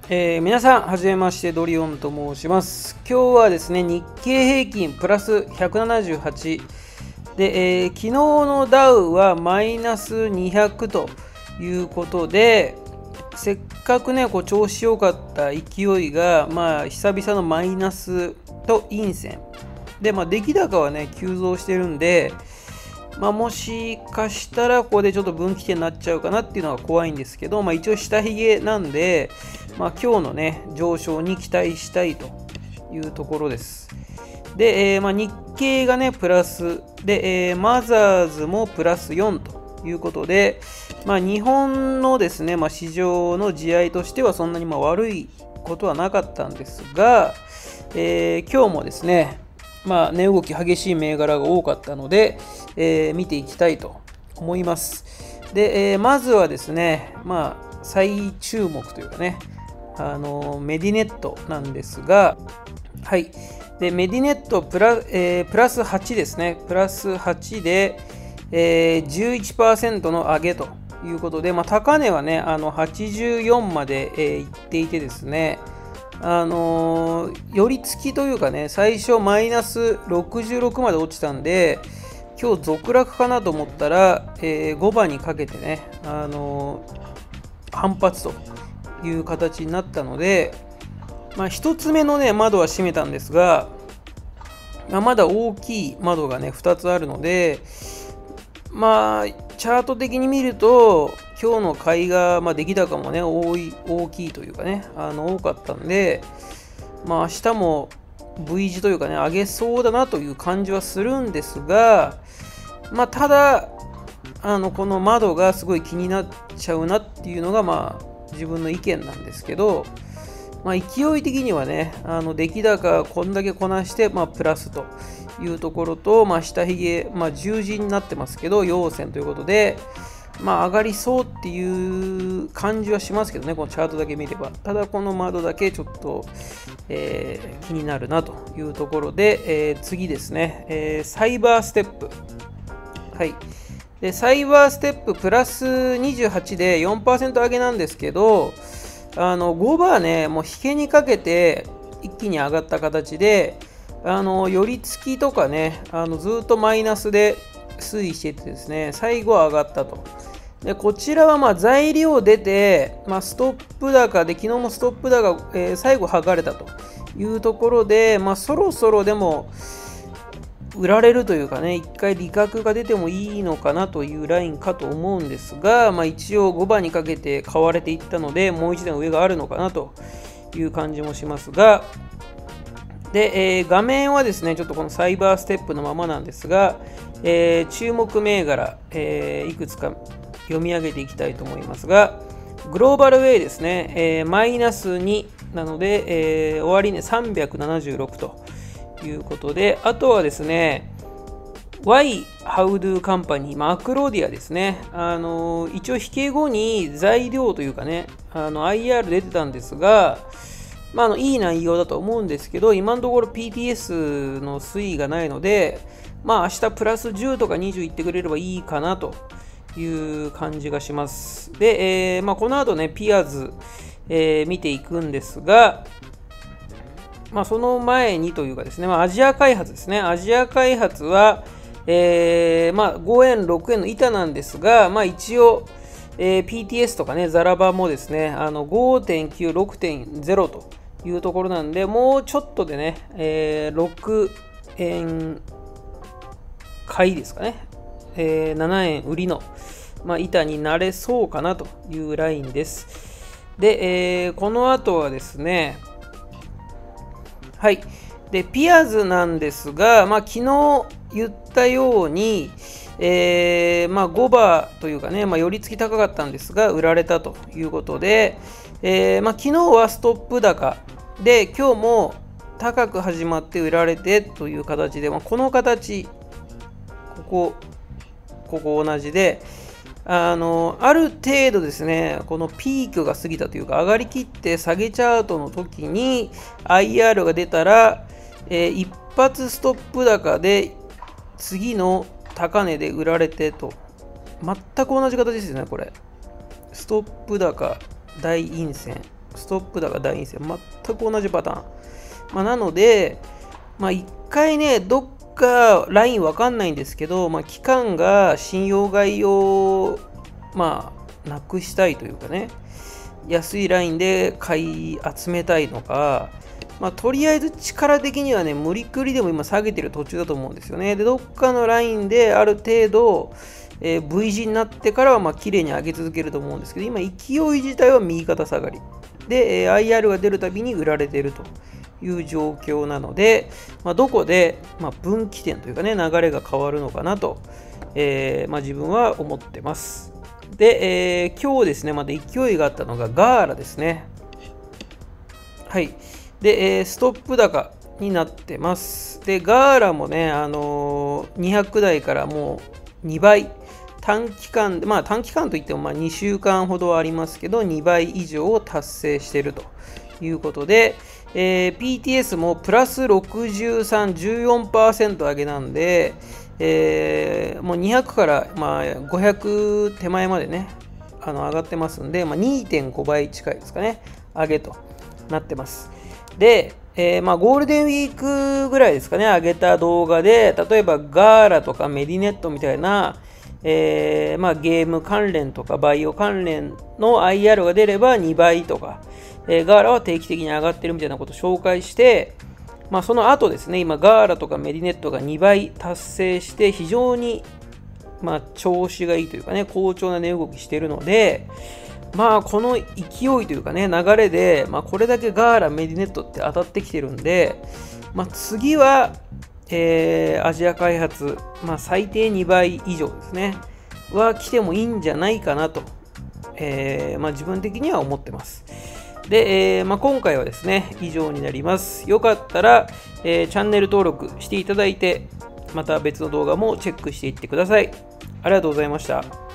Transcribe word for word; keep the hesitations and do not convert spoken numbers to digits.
えー皆さん、はじめまして、ドリオンと申します。今日はですね、日経平均プラスひゃくななじゅうはちで、えー昨日のダウはマイナスにひゃくということで、せっかくね、こう調子良かった勢いが、まあ、久々のマイナスと陰線で、まあ、出来高はね、急増してるんで、まあ、もしかしたらここでちょっと分岐点になっちゃうかなっていうのが怖いんですけど、まあ、一応下髭なんで、まあ、今日のね上昇に期待したいというところです。で、えーまあ、日経がねプラスで、えー、マザーズもプラスよんということで、まあ、日本のですね、まあ、市場の地合いとしてはそんなにまあ悪いことはなかったんですが、えー今日もですねまあ、値動き激しい銘柄が多かったので、えー見ていきたいと思います。で、えーまずはですね、まあ、最注目というかね、あのメディネットなんですが、はい。で、メディネットプラ、えープラスはちですね。プラスはちで、えーじゅういちパーセントの上げということで、まあ、高値はね、あのはちじゅうよんまで、えー、いっていてですね、あのー、寄り付きというかね、最初マイナスろくじゅうろくまで落ちたんで、今日続落かなと思ったら、えーごばんにかけてね、あのー反発という形になったので、まあ、ひとつめのね、窓は閉めたんですが、まあ、まだ大きい窓がね、ふたつあるので、まあ、チャート的に見ると、今日の買いが、まあ、出来高もね、多い、大きいというかね、あの多かったんで、まあ、明日も V 字というかね、上げそうだなという感じはするんですが、まあ、ただ、あのこの窓がすごい気になっちゃうなっていうのが、まあ、自分の意見なんですけど、まあ、勢い的にはね、あの出来高こんだけこなして、まあ、プラスというところと、まあ、下髭、まあ、十字になってますけど、陽線ということで、まあ、上がりそうっていう感じはしますけどね、このチャートだけ見れば。ただ、この窓だけちょっと、えー気になるなというところで、えー次ですね、えーサイバーステップ。はい。で、サイバーステッププラスにじゅうはちで よんパーセント 上げなんですけど、あのごばーね、もう引けにかけて一気に上がった形で、あの寄り付きとかね、あのずっとマイナスで推移していてですね、最後は上がったと。でこちらはまあ材料出て、まあ、ストップ高で、昨日もストップ高、えー最後剥がれたというところで、まあ、そろそろでも売られるというかね、一回利確が出てもいいのかなというラインかと思うんですが、まあ、一応ごばんにかけて買われていったので、もう一段上があるのかなという感じもしますが、で、えー画面はですね、ちょっとこのサイバーステップのままなんですが、えー注目銘柄、えーいくつか読み上げていきたいと思いますが、グローバルウェイですね、えーマイナスになので、えー終値さんびゃくななじゅうろくということで、あとはですね、Why How Do Company、マクロディアですね。あの一応引け後に材料というかね、あの アイアール 出てたんですが、まあ、あのいい内容だと思うんですけど、今のところ ピーティーエス の推移がないので、まあ明日プラスじゅうとかにじゅういってくれればいいかなという感じがします。で、えーまあ、この後ね、ピアーズ、えー見ていくんですが、まあ、その前にというかですね、まあ、アジア開発ですね。アジア開発は、えーまあ、ごえん、ろくえんの板なんですが、まあ、一応、えー ピーティーエス とかね、ザラバもですね、あの ごてんきゅう、ろくてんゼロ というところなんで、もうちょっとでね、えーろくえん買いですかね、えーななえん売りの、まあ、板になれそうかなというラインです。で、えーこの後はですね、はい。で、ピアーズなんですが、まあ、昨日言ったように、えーまあ、ごばというかね、まあ、寄り付き高かったんですが、売られたということで、えーまあ、昨日はストップ高で、今日も高く始まって売られてという形で、まあ、この形、ここ、ここ同じで、あのある程度ですね、このピークが過ぎたというか、上がりきって下げチャートの時に アイアール が出たら、えー一発ストップ高で次の高値で売られてと、全く同じ形ですよね、これ。ストップ高、大陰線、 ストップ高大陰線、全く同じパターン。まあ、なので、まあ、一回ね、どっかラインわかんないんですけど、まあ、期間が信用買いを、まあ、なくしたいというかね、安いラインで買い集めたいのか、まあ、とりあえず力的にはね、無理くりでも今下げてる途中だと思うんですよね。で、どっかのラインである程度、えー、V 字になってからはまあ綺麗に上げ続けると思うんですけど、今勢い自体は右肩下がり。で、えー、アイアール が出るたびに売られているという状況なので、まあ、どこで、まあ、分岐点というかね、流れが変わるのかなと、えーまあ、自分は思ってます。で、えー、今日ですね、また勢いがあったのがガーラですね。はい。で、えー、ストップ高になってます。で、ガーラもね、あのー、にひゃく台からもうにばい、短期間、まあ短期間といってもまあにしゅうかんほどありますけど、にばい以上を達成しているということで、えー、ピーティーエス もプラスろくじゅうさん、じゅうよんパーセント 上げなんで、えー、もうにひゃくからまあごひゃく手前までね、あの上がってますんで、まあ、にてんごばい近いですかね、上げとなってます。で、えー、まあゴールデンウィークぐらいですかね、上げた動画で、例えばガーラとかメディネットみたいな、えーまあ、ゲーム関連とかバイオ関連の アイアール が出ればにばいとか、えー、ガーラは定期的に上がってるみたいなことを紹介して、まあ、その後ですね、今ガーラとかメディネットがにばい達成して非常に、まあ、調子がいいというかね、好調な値動きしているので、まあこの勢いというかね、流れで、まあ、これだけガーラ、メディネットって当たってきてるんで、まあ、次は、えー、アジア開発、まあ、最低にばい以上ですね、は来てもいいんじゃないかなと、えーまあ、自分的には思ってます。で、えーまあ、今回はですね、以上になります。よかったら、えー、チャンネル登録していただいて、また別の動画もチェックしていってください。ありがとうございました。